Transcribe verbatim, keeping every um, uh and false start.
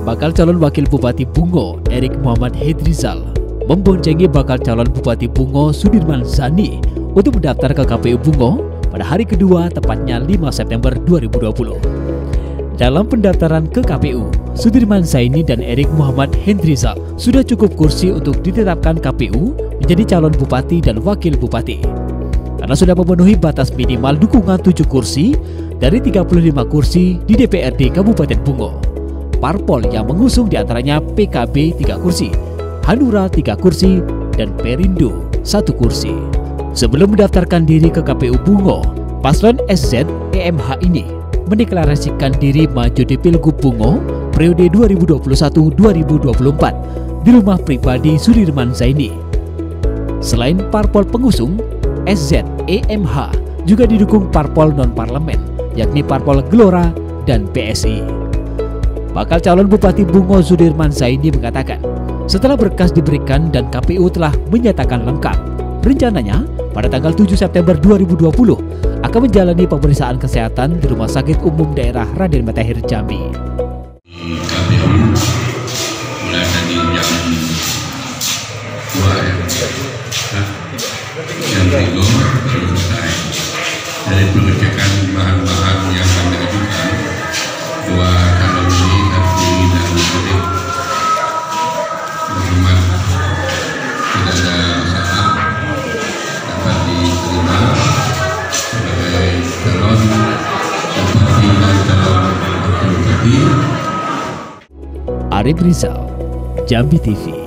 bakal calon wakil Bupati Bungo Erik Muhammad Hedrizal memboncengi bakal calon Bupati Bungo Sudirman Zani untuk mendaftar ke K P U Bungo pada hari kedua, tepatnya lima September dua ribu dua puluh. Dalam pendaftaran ke K P U, Sudirman Zaini dan Erik Muhammad Hedrizal sudah cukup kursi untuk ditetapkan K P U menjadi calon bupati dan wakil bupati. Karena sudah memenuhi batas minimal dukungan tujuh kursi dari tiga puluh lima kursi di D P R D Kabupaten Bungo. Parpol yang mengusung diantaranya P K B tiga kursi, Hanura tiga kursi, dan Perindo satu kursi. Sebelum mendaftarkan diri ke K P U Bungo, paslon S Z E M H ini mendeklarasikan diri maju di Pilgub Bungo periode dua ribu dua puluh satu sampai dua ribu dua puluh empat di rumah pribadi Sudirman Zaini. Selain parpol pengusung, S Z E M H juga didukung parpol non-parlemen, yakni Parpol Gelora dan P S I. Bakal calon Bupati Bungo Sudirman Zaini mengatakan, setelah berkas diberikan dan K P U telah menyatakan lengkap, rencananya pada tanggal tujuh September dua ribu dua puluh akan menjalani pemeriksaan kesehatan di Rumah Sakit Umum Daerah Raden Matahir Jambi. Di K P U mulai dari jam dua ya, nah, jam tiga baru selesai. Dari pengecekan bahan-bahan yang kami ajukan, dua calon ini harus dan mudik. Muhammad tidak ada masalah, dapat diterima sebagai calon bupati dan calon wakil bupati. Arif Rizal, Jambi T V.